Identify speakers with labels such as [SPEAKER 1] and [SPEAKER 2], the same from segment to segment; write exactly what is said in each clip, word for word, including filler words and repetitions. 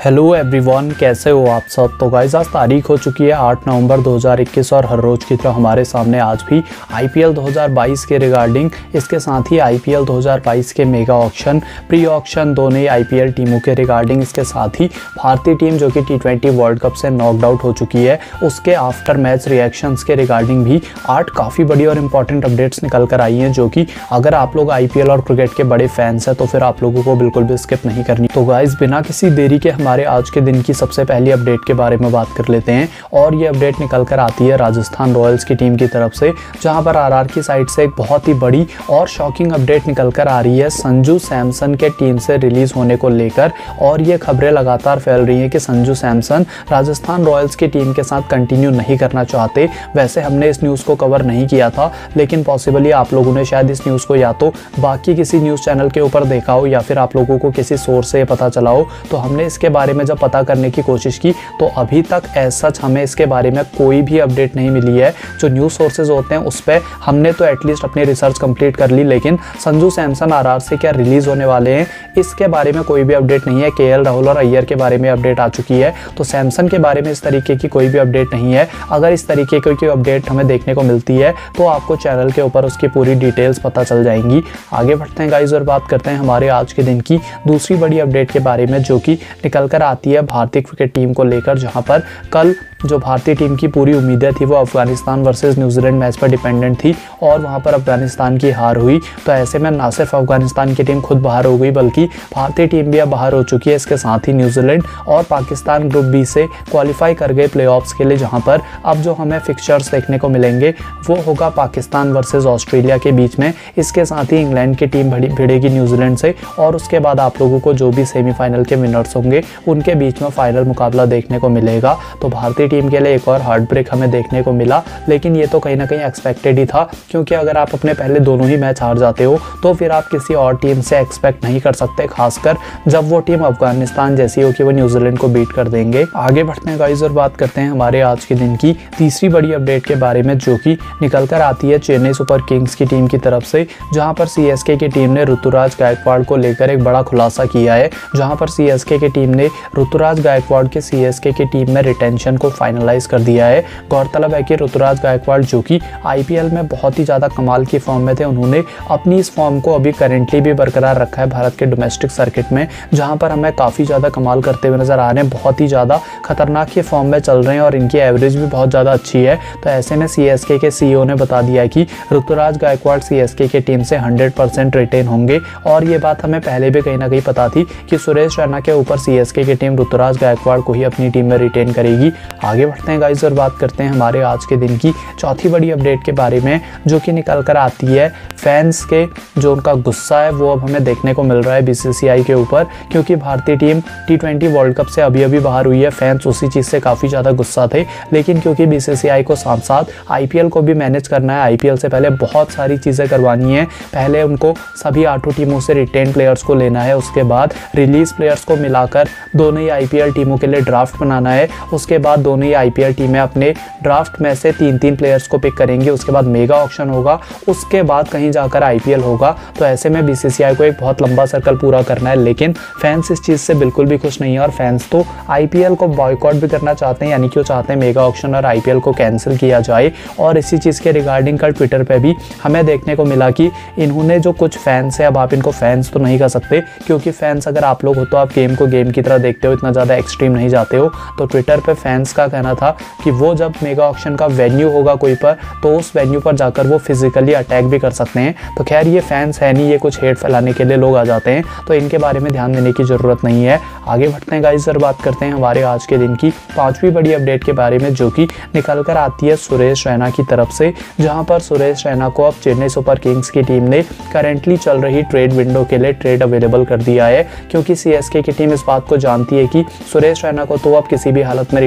[SPEAKER 1] Hello everyone, कैसे हो आप सब। तो गाइस आज तारीख हो चुकी है आठ नवंबर दो हज़ार इक्कीस और हर रोज़ की तरह हमारे सामने आज भी आईपीएल दो हज़ार बाईस के रिगार्डिंग, इसके साथ ही आईपीएल दो हज़ार बाईस के मेगा ऑक्शन, प्री ऑक्शन, दो नई आईपीएल टीमों के रिगार्डिंग, इसके साथ ही भारतीय टीम जो कि टी ट्वेंटी वर्ल्ड कप से नॉकड आउट हो चुकी है उसके आफ्टर मैच रिएक्शंस के रिगार्डिंग भी आठ काफ़ी बड़ी और इंपॉर्टेंट अपडेट्स निकल कर आई हैं, जो कि अगर आप लोग आईपीएल और क्रिकेट के बड़े फैंस हैं तो फिर आप लोगों को बिल्कुल भी स्किप नहीं करनी। तो गाइस बिना किसी देरी के हमारे आज के दिन की सबसे पहली अपडेट के बारे में बात कर लेते हैं। और ये अपडेट निकल कर आती है राजस्थान रॉयल्स की टीम की तरफ से, जहां पर आरआर की साइड से एक बहुत ही बड़ी और शॉकिंग अपडेट निकल कर आ रही है संजू सैमसन के टीम से रिलीज होने को लेकर। और ये खबरें लगातार फैल रही हैं कि संजू सैमसन राजस्थान रॉयल्स की टीम के साथ कंटिन्यू नहीं करना चाहते। वैसे हमने इस न्यूज़ को कवर नहीं किया था, लेकिन पॉसिबली आप लोगों ने शायद इस न्यूज़ को या तो बाकी किसी न्यूज़ चैनल के ऊपर देखा हो या फिर आप लोगों को किसी सोर्स से पता चला हो। तो हमने इसके बारे में जब पता करने की कोशिश की तो अभी तक एज सच हमें इसके बारे में कोई भी अपडेट नहीं मिली है। जो न्यूज़ सोर्सेज होते हैं उस पर हमने तो एटलीस्ट अपनी रिसर्च कंप्लीट कर ली, लेकिन संजू सैमसन आरआर से क्या रिलीज होने वाले हैं इसके बारे में कोई भी अपडेट नहीं है। केएल राहुल और अय्यर के बारे में अपडेट आ चुकी है, तो सैमसन के बारे में इस तरीके की कोई भी अपडेट नहीं है। अगर इस तरीके की कोई अपडेट हमें देखने को मिलती है तो आपको चैनल के ऊपर उसकी पूरी डिटेल्स पता चल जाएंगी। आगे बढ़ते हैं गाइस और बात करते हैं हमारे आज के दिन की दूसरी बड़ी अपडेट के बारे में, जो कि निकल कर आती है भारतीय क्रिकेट टीम को लेकर, जहां पर कल जो भारतीय टीम की पूरी उम्मीदें थी वो अफगानिस्तान वर्सेस न्यूजीलैंड मैच पर डिपेंडेंट थी और वहां पर अफगानिस्तान की हार हुई। तो ऐसे में ना सिर्फ अफगानिस्तान की टीम खुद बाहर हो गई बल्कि भारतीय टीम भी अब बाहर हो चुकी है। इसके साथ ही न्यूजीलैंड और पाकिस्तान ग्रुप बी से क्वालिफाई कर गए प्लेऑफ्स के लिए, जहां पर अब जो हमें फिक्चर्स देखने को मिलेंगे वो होगा पाकिस्तान वर्सेस ऑस्ट्रेलिया के बीच में। इसके साथ ही इंग्लैंड की टीम भिड़ेगी न्यूजीलैंड से और उसके बाद आप लोगों को जो भी सेमीफाइनल के विनर्स होंगे उनके बीच में फाइनल मुकाबला देखने को मिलेगा। तो भारतीय टीम के लिए एक और हार्ट ब्रेक हमें देखने को मिला, लेकिन ये तो कहीं ना कहीं एक्सपेक्टेड ही था, क्योंकि अगर आप अपने पहले दोनों ही मैच हार जाते हो तो फिर आप किसी और टीम से एक्सपेक्ट नहीं कर सकते, खासकर जब वो टीम अफगानिस्तान जैसी हो कि वो न्यूजीलैंड को बीट कर देंगे। आगे बढ़ते हैं गाइस और बात करते हैं हमारे आज के दिन की तीसरी बड़ी अपडेट के बारे में, जो कि निकल कर आती है चेन्नई सुपर किंग्स की टीम की तरफ से, जहां पर सीएसके की टीम ने ऋतुराज गायकवाड़ को लेकर एक बड़ा खुलासा किया है। जहां पर सीएसके की टीम ने ऋतुराज गायकवाड़ के सीएसके की टीम में रिटेंशन को फाइनलाइज कर दिया है। गौरतलब है कि ऋतुराज गायकवाड़ जो कि आईपीएल में बहुत ही ज्यादा कमाल की फॉर्म में थे, उन्होंने अपनी इस फॉर्म को अभी करेंटली भी बरकरार रखा है भारत के डोमेस्टिक सर्किट में, जहां पर हमें काफी ज्यादा कमाल करते हुए नजर आ रहे हैं। बहुत ही ज्यादा खतरनाक ये फॉर्म में चल रहे हैं और इनकी एवरेज भी बहुत ज्यादा अच्छी है। तो ऐसे में सीएसके के सीईओ ने बता दिया कि ऋतुराज गायकवाड़ सीएसके की टीम से हंड्रेड परसेंट रिटेन होंगे। और ये बात हमें पहले भी कहीं ना कहीं पता थी कि सुरेश रैना के ऊपर सीएसके की टीम ऋतुराज गायकवाड़ को ही अपनी टीम में रिटेन करेगी। आगे बढ़ते हैं गाइस और बात करते हैं हमारे आज के दिन की चौथी बड़ी अपडेट के बारे में, जो कि निकल कर आती है फैंस के जो उनका गुस्सा है वो अब हमें देखने को मिल रहा है बीसीसीआई के ऊपर, क्योंकि भारतीय team T twenty world cup से अभी अभी बाहर हुई है। फैंस उसी चीज़ से काफ़ी ज़्यादा गुस्सा थे, लेकिन क्योंकि बीसीसीआई को साथ साथ आईपीएल को भी मैनेज करना है, आईपीएल से पहले बहुत सारी चीज़ें करवानी है। पहले उनको सभी आठों टीमों से रिटेन प्लेयर्स को लेना है, उसके बाद रिलीज प्लेयर्स को मिलाकर दोनों ही आईपीएल टीमों के लिए ड्राफ्ट बनाना है, उसके बाद दोनों ही आईपीएल टीमें अपने ड्राफ्ट में से तीन तीन प्लेयर्स को पिक करेंगे, उसके बाद मेगा ऑक्शन होगा, उसके बाद कहीं जाकर आईपीएल होगा। तो ऐसे में बीसीसीआई को एक बहुत लंबा सर्कल पूरा करना है, लेकिन फैंस इस चीज़ से बिल्कुल भी खुश नहीं है और फैंस तो आईपीएल को बॉयकॉट भी करना चाहते हैं, यानी कि वो चाहते हैं मेगा ऑक्शन और आईपीएल को कैंसिल किया जाए। और इसी चीज़ के रिगार्डिंग कल ट्विटर पर भी हमें देखने को मिला कि इन्होंने जो कुछ फैंस है, अब आप इनको फैंस तो नहीं कर सकते, क्योंकि फैंस अगर आप लोग हो तो आप गेम को गेम की तरह देखते हो, इतना ज़्यादा एक्सट्रीम नहीं जाते हो। तो ट्विटर पर फैंस का कहना था कि वो जब मेगा ऑक्शन का वेन्यू होगा कोई पर तो उस वेन्यू पर जाकर वो फिजिकली अटैक भी कर सकते हैं। तो खैर ये फैंस है नहीं, ये कुछ हेट फैलाने के लिए लोग आ जाते हैं, तो इनके बारे में ध्यान देने की ज़रूरत नहीं है। आगे बढ़ते हैं गाइस और बात करते हैं हमारे आज के दिन की पांचवी बड़ी अपडेट के बारे में, जो कि निकल कर आती है सुरेश रैना की तरफ से, जहां पर सुरेश रैना को अब चेन्नई सुपर किंग्स की टीम ने करेंटली चल रही ट्रेड विंडो के लिए ट्रेड अवेलेबल कर दिया है, क्योंकि सीएसके की टीम इस बात को जानती है कि सुरेश रैना को तो अब किसी भी हालत में रिटेन नहीं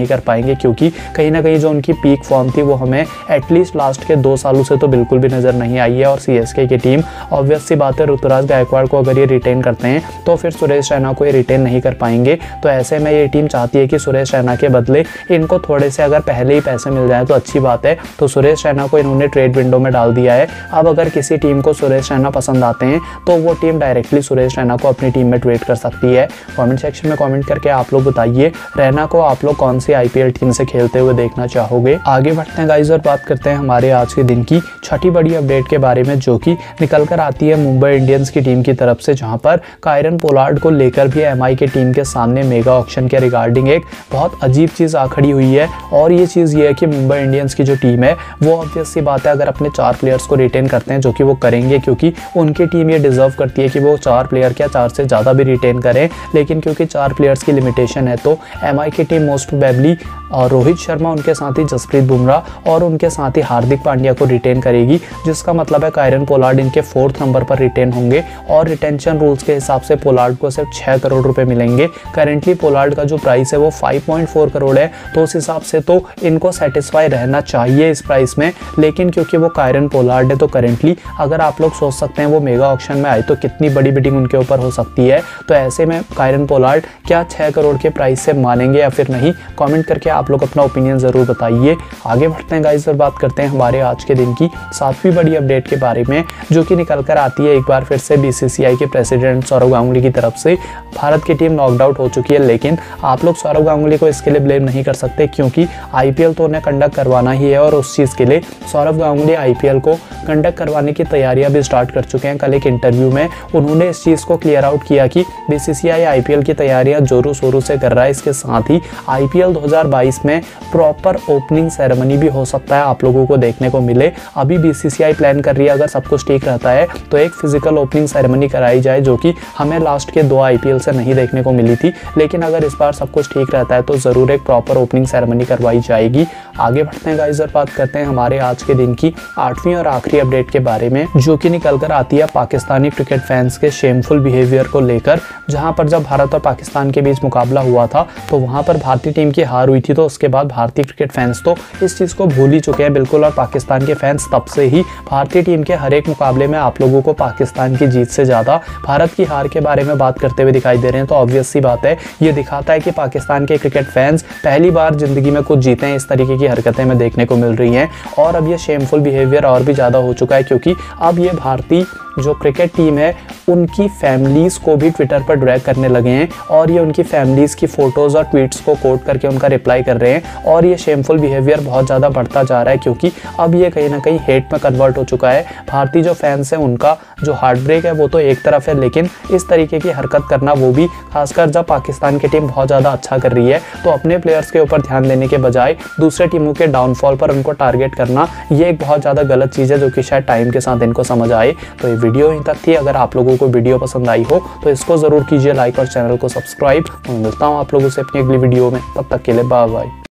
[SPEAKER 1] कर पाएंगे, क्योंकि कहीं ना कहीं जो उनकी पीक फॉर्म थी वो हमें एटलीस्ट लास्ट के दो सालों से तो बिल्कुल भी नज़र नहीं आई है। और सीएसके की टीम ऑब्वियस सी बात है, ऋतुराज गायकवाड़ को अगर ये रिटेन करते हैं तो फिर सुरेश रैना को ये रिटेन नहीं कर पाएंगे। तो ऐसे में ये टीम चाहती है कि सुरेश रैना के बदले इनको थोड़े से अगर पहले ही पैसे मिल जाए तो अच्छी बात है। तो सुरेश रैना को इन्होंने ट्रेड विंडो में डाल दिया है। अब अगर किसी टीम को सुरेश रैना पसंद आते हैं तो वो टीम डायरेक्टली सुरेश रैना को अपनी टीम में ट्रेड कर सकती है। कमेंट सेक्शन में कमेंट करके आप लोग बताइए रैना को आप लोग कौन सी आईपीएल टीम से खेलते हुए देखना चाहोगे। आगे बढ़ते हैं गाइस और बात करते हैं हमारे आज के दिन की छठी बड़ी अपडेट के बारे में, जो कि निकल कर आती है मुंबई इंडियंस की टीम की तरफ से, जहां पर कायरन पोलार्ड को लेकर भी एमआई के टीम के सामने मेगा ऑक्शन के रिगार्डिंग एक बहुत अजीब चीज़ आ खड़ी हुई है। और ये चीज़ ये है कि मुंबई इंडियंस की जो टीम है वो ऑब्वियस सी बात है, अगर अपने चार प्लेयर्स को रिटेन करते हैं, जो कि वो करेंगे क्योंकि उनकी टीम ये डिजर्व करती है कि वो चार प्लेयर क्या चार से ज़्यादा भी रिटेन करें, लेकिन क्योंकि चार प्लेयर्स की लिमिटेशन है तो एमआई की टीम मोस्ट प्रोबेबली और रोहित शर्मा, उनके साथ ही जसप्रीत बुमराह और उनके साथ ही हार्दिक पांड्या को रिटेन करेगी, जिसका मतलब है कायरन पोलार्ड इनके फोर्थ नंबर पर रिटेन होंगे। और रिटेंशन रूल्स के हिसाब से पोलार्ड को सिर्फ छः करोड़ रुपए मिलेंगे। करेंटली पोलार्ड का जो प्राइस है वो फाइव पॉइंट फोर करोड़ है, तो उस हिसाब से तो इनको सेटिस्फाई रहना चाहिए इस प्राइस में। लेकिन क्योंकि वो कायरन पोलार्ड है तो करेंटली अगर आप लोग सोच सकते हैं वो मेगा ऑक्शन में आए तो कितनी बड़ी बिडिंग उनके ऊपर हो सकती है। तो ऐसे में कायरन पोलार्ड क्या छः करोड़ के प्राइस से मानेंगे या फिर नहीं, कमेंट करके आप लोग अपना ओपिनियन ज़रूर बताइए। आगे बढ़ते हैं गाइस और बात करते हैं हमारे आज के दिन की सातवीं बड़ी अपडेट के बारे में, जो कि निकल कर आती है एक बार फिर से बीसीसीआई के प्रेसिडेंट सौरव गांगुली की तरफ से। भारत की टीम नॉकड आउट हो चुकी है, लेकिन आप लोग सौरव गांगुली को इसके लिए ब्लेम नहीं कर सकते, क्योंकि आईपीएल तो उन्हें कंडक्ट करवाना ही है और उस चीज़ के लिए सौरव गांगुली आईपीएल को कंडक्ट करवाने की तैयारियां भी स्टार्ट कर चुके हैं। कल एक इंटरव्यू में उन्होंने इस चीज़ को क्लियर आउट किया कि बीसीसीआई आईपीएल की तैयारियां जोरों शोरों से कर रहा है। इसके साथ ही आईपीएल दो हज़ार बाईस में प्रॉपर ओपनिंग सेरेमनी भी हो सकता है आप लोगों को देखने को मिले। अभी बीसीसीआई प्लान कर रही है, अगर सब कुछ ठीक रहता है तो एक फिजिकल ओपनिंग सेरेमनी कराई जाए, जो कि हमें लास्ट के दो आईपीएल से नहीं देखने को मिली थी। लेकिन अगर इस बार सब कुछ ठीक रहता है तो ज़रूर एक प्रॉपर ओपनिंग सेरेमनी करवाई जाएगी। आगे बढ़ते हैं गाइस और बात करते हैं हमारे आज के दिन की आठवीं और आखिरी अपडेट के बारे में, जो कि निकल कर आती है पाकिस्तानी क्रिकेट फैंस के शेमफुल बिहेवियर को लेकर। जहां पर जब भारत और पाकिस्तान के बीच मुकाबला हुआ था तो वहां पर भारतीय टीम की हार हुई थी, तो उसके बाद भारतीय क्रिकेट फैंस तो इस चीज़ को भूल ही चुके हैं बिल्कुल। और पाकिस्तान के फैंस तब से ही भारतीय टीम के हर एक मुकाबले में आप लोगों को पाकिस्तान की जीत से ज़्यादा भारत की हार के बारे में बात करते हुए दिखाई दे रहे हैं। तो ऑब्वियस सी बात है, ये दिखाता है कि पाकिस्तान के क्रिकेट फैंस पहली बार जिंदगी में कुछ जीते हैं। इस तरीके की हरकतें में देखने को मिल रही हैं और अब ये शेमफुल बिहेवियर और भी ज़्यादा हो चुका है, क्योंकि अब ये भारतीय जो क्रिकेट टीम है उनकी फैमिलीज़ को भी ट्विटर पर ड्रैग करने लगे हैं और ये उनकी फैमिलीज़ की फ़ोटोज़ और ट्वीट्स को कोट करके उनका रिप्लाई कर रहे हैं। और ये शेमफुल बिहेवियर बहुत ज़्यादा बढ़ता जा रहा है, क्योंकि अब ये कहीं ना कहीं हेट में कन्वर्ट हो चुका है। भारतीय जो फैंस हैं उनका जो हार्ट ब्रेक है वो तो एक तरफ है, लेकिन इस तरीके की हरकत करना वो भी, खासकर जब पाकिस्तान की टीम बहुत ज़्यादा अच्छा कर रही है, तो अपने प्लेयर्स के ऊपर ध्यान देने के बजाय दूसरे टीमों के डाउनफॉल पर उनको टारगेट करना, ये एक बहुत ज़्यादा गलत चीज़ है, जो कि शायद टाइम के साथ इनको समझ आए। तो ये वीडियो यहीं तक थी। अगर आप लोगों को वीडियो पसंद आई हो तो इसको ज़रूर कीजिए लाइक और चैनल को सब्सक्राइब। मैं मिलता हूँ आप लोगों से अपनी अगली वीडियो में, तब तक के लिए बाय बाय।